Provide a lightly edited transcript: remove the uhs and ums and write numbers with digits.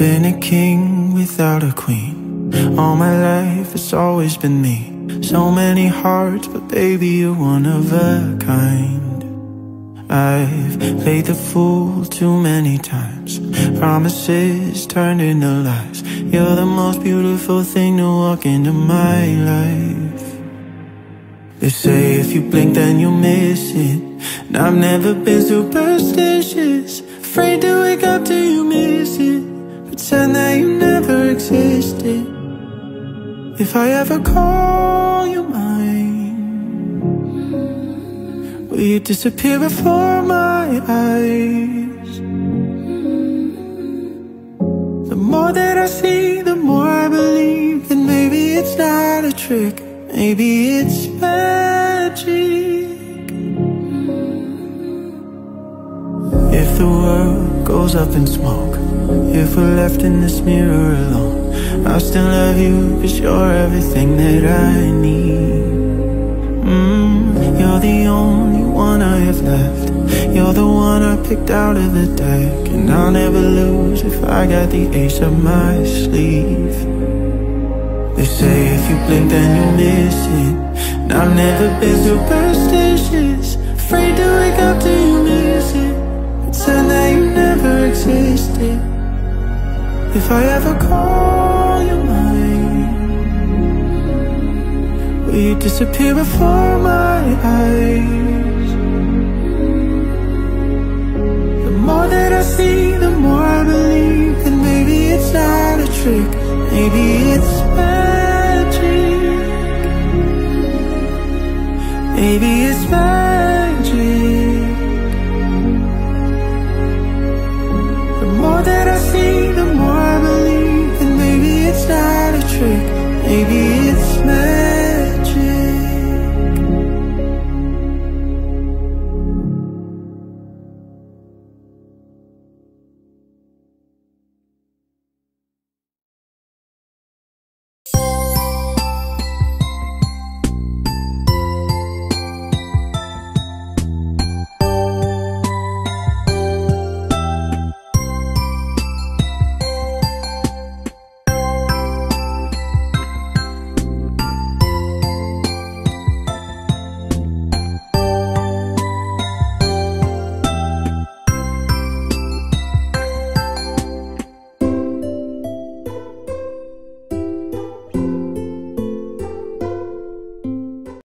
been a king without a queen. All my life it's always been me. So many hearts, but baby you're one of a kind. I've played the fool too many times. Promises turned into lies. You're the most beautiful thing to walk into my life. They say if you blink then you'll miss it, and I've never been superstitious. Afraid to wake up till you miss it. Pretend that you never existed. If I ever call you mine, will you disappear before my eyes? The more that I see, the more I believe that maybe it's not a trick, maybe it's magic. If the world goes up in smoke, if we're left in this mirror alone, I'll still love you, 'cause you're everything that I need. You're the only one I have left. You're the one I picked out of the deck, and I'll never lose if I got the ace up my sleeve. They say if you blink then you miss it, and I've never been superstitious. Afraid to wake up till you miss it. Pretend that you never existed. If I ever call you mine, will you disappear before my eyes? The more that I see, the more I believe that maybe it's not a trick, maybe it's magic.